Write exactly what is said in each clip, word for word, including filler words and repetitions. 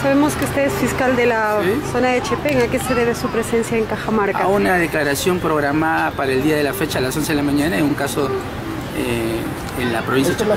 Sabemos que usted es fiscal de la ¿Sí? zona de Chepén. ¿A qué se debe su presencia en Cajamarca? A una declaración programada para el día de la fecha a las once de la mañana en un caso eh, en la provincia de Chepén.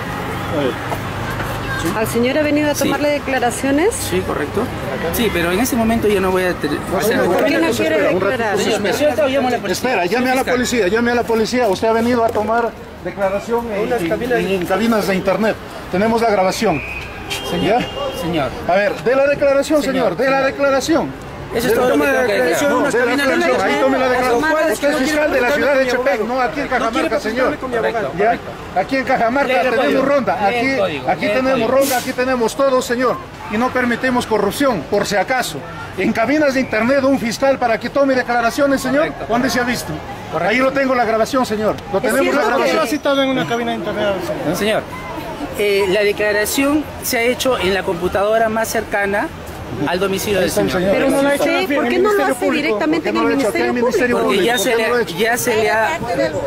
¿Sí? ¿Al señor ha venido a tomarle sí. declaraciones? Sí, correcto. Sí, pero en ese momento ya no voy a hacer... ¿Por qué no quiere declarar? Espera, llame a la policía, llame a la policía. Usted ha venido a tomar declaración en, en, cabinas, en, en cabinas de internet. Tenemos la grabación. Señor, ¿Ya? señor. A ver, de la declaración, señor, señor de la declaración. Eso es todo. Toma la declaración, no, de la declaración. Ahí tome la declaración. Usted es fiscal de la ciudad de Chepén, no aquí en Cajamarca, señor. ¿Ya? Aquí en Cajamarca tenemos ronda, aquí, aquí tenemos ronda, aquí tenemos todo, señor. Y no permitimos corrupción, por si acaso. En cabinas de internet un fiscal para que tome declaraciones, señor, ¿dónde se ha visto? Ahí lo tengo la grabación, señor. Lo tenemos la grabación. ¿Lo ha citado en una cabina de internet? Señor, eh, la declaración se ha hecho en la computadora más cercana al domicilio del señor. Pero no lo hace, ¿por qué no lo hace directamente en el Ministerio Público? Porque ya se le, ya se le ha,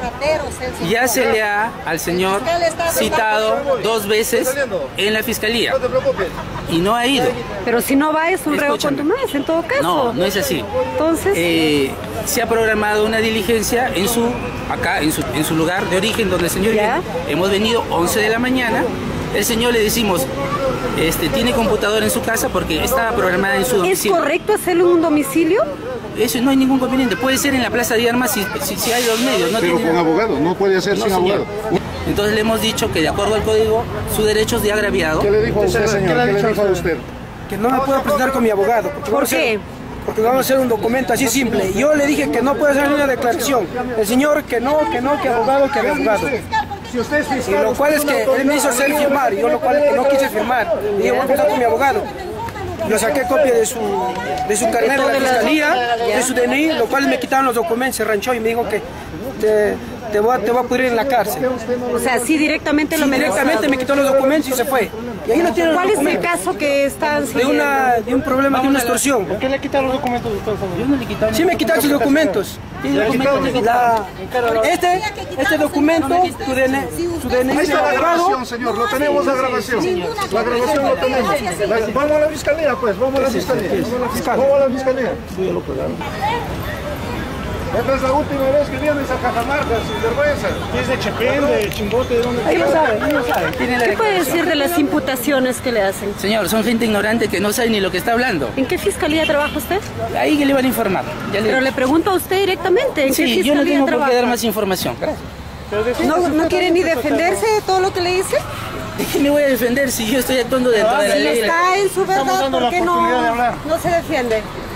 ya se le ha al señor citado dos veces en la fiscalía y no ha ido. Pero si no va es un reo contumaz, en todo caso. No, no es así. Entonces, eh, se ha programado una diligencia en su acá en su en su lugar de origen donde el señor viene. Hemos venido once de la mañana. El señor le decimos, este, tiene computadora en su casa porque estaba programada en su domicilio. ¿Es correcto hacerlo en un domicilio? Eso no hay ningún conveniente. Puede ser en la plaza de armas si, si, si hay dos medios. No Pero tiene... con abogado, no puede ser no, sin señor. abogado. Entonces le hemos dicho que de acuerdo al código, su derecho es de agraviado. ¿Qué le dijo a usted, señor? ¿Qué le dijo a usted? Que no me puedo presentar con mi abogado. ¿Por qué? Porque vamos a hacer un documento así simple. Yo le dije que no puede hacer ninguna declaración. El señor que no, que no, que abogado, que abogado. Si usted es fiscal, y lo cual es que él me hizo hacer firmar, yo lo cual es que no quise firmar. Y yo voy a empezar con mi abogado. Yo saqué copia de su, de su carnet de la fiscalía, de su D N I, lo cual me quitaron los documentos, se ranchó y me dijo que te, te, voy, a, te voy a pudrir en la cárcel. O sea, sí directamente sí, lo me directamente me quitó los documentos y se fue. Y ahí no tiene ¿Cuál es el caso que están siguiendo? De, una, de un problema, Vamos de una extorsión. ¿Por qué le quitaron los documentos? Yo no le quitaron. Sí me quitaron sus documentos. La, este, este documento, su D N I, su D N I. Ahí está la grabación, señor, lo tenemos la grabación. La grabación lo tenemos. Vamos a la fiscalía, pues, vamos a la fiscalía. Vamos a la fiscalía. Esta es la última vez que vienes a Cajamarca, sin vergüenza. ¿Es de Chepén, de Chimbote, de dónde? Ahí lo sabe, ahí lo sabe. ¿Qué puede decir de las imputaciones que le hacen? Señor, son gente ignorante que no sabe ni lo que está hablando. ¿En qué fiscalía trabaja usted? Ahí que le van a informar. Ya le... Pero le pregunto a usted directamente, ¿en sí, qué fiscalía yo no tengo trabaja? por qué dar más información. Gracias. ¿No, ¿No quiere ni defenderse de todo lo que le dice? ¿De qué me voy a defender si yo estoy actuando dentro de la si ley? Si está en su verdad, ¿por qué no, no se defiende?